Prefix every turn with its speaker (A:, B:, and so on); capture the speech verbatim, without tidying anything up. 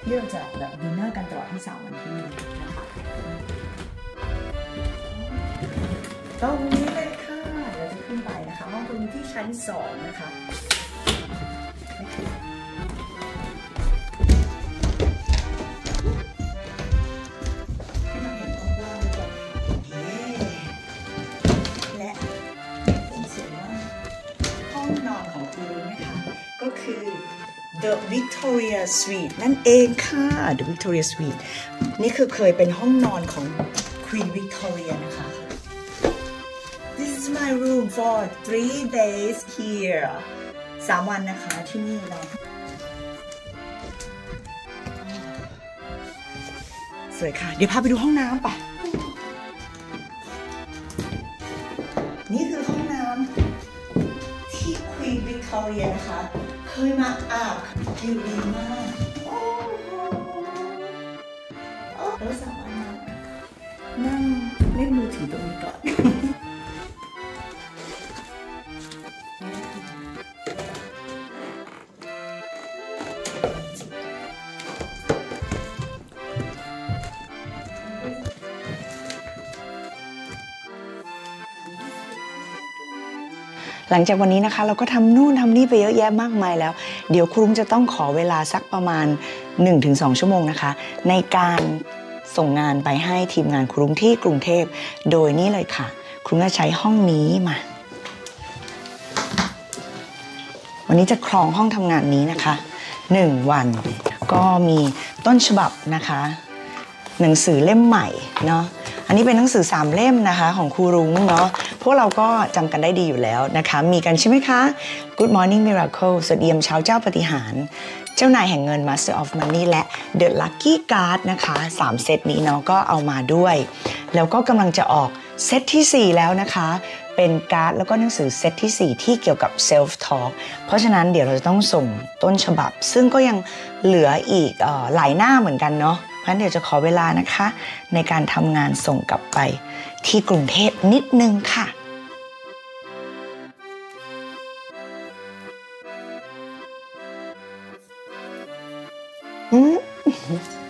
A: ที่เราจะแบบดินเนอร์กันตลอดทั้งสามวันที่นี่นะคะตรงนี้เลยค่ะเราจะขึ้นไปนะคะห้องตรงนี้ที่ชั้นสองนะคะให้มาเห็นห้องว่างด้วยกันและผมเสียว่าห้องนอนของคุณนะคะก็คือ The Victoria Suite นั่นเองค่ะ The Victoria Suite นี่คือเคยเป็นห้องนอนของ Queen Victoria นะคะ This is my room for three days here สามวันนะคะที่นี่เราสวยค่ะเดี๋ยวพาไปดูห้องน้ำไปนี่คือห้องน้ำที่ Queen Victoria นะคะเคยมาอาบวิวดีมากโอ้โหแล้วสามารถนั่งเล่นมือถือตรงนี้ก่อนหลังจากวันนี้นะคะเราก็ทำนู่นทำนี่ไปเยอะแยะมากมายแล้วเดี๋ยวครูรุ้งจะต้องขอเวลาสักประมาณ หนึ่งถึงสอง ชั่วโมงนะคะในการส่งงานไปให้ทีมงานครูรุ้งที่กรุงเทพโดยนี่เลยค่ะครูรุ้งจะใช้ห้องนี้มาวันนี้จะครองห้องทำงานนี้นะคะหนึ่งวันก็มีต้นฉบับนะคะหนังสือเล่มใหม่เนาะอันนี้เป็นหนังสือสามเล่มนะคะของครูรุ้งเนาะพวกเราก็จำกันได้ดีอยู่แล้วนะคะมีกันใช่ไหมคะ Good Morning Miracle สวัสดียามเช้าเจ้าปาฏิหาริย์เจ้านายแห่งเงิน Master of Money และ The Lucky Card นะคะสามเซตนี้เนาะก็เอามาด้วยแล้วก็กำลังจะออกเซตที่สี่แล้วนะคะเป็นการ์ดแล้วก็หนังสือเซตที่สี่ที่เกี่ยวกับ Self Talk เพราะฉะนั้นเดี๋ยวเราจะต้องส่งต้นฉบับซึ่งก็ยังเหลืออีกเอ่อหลายหน้าเหมือนกันเนาะเพราะฉะนั้นเดี๋ยวจะขอเวลานะคะในการทำงานส่งกลับไปที่กรุงเทพนิดนึงค่ะอืม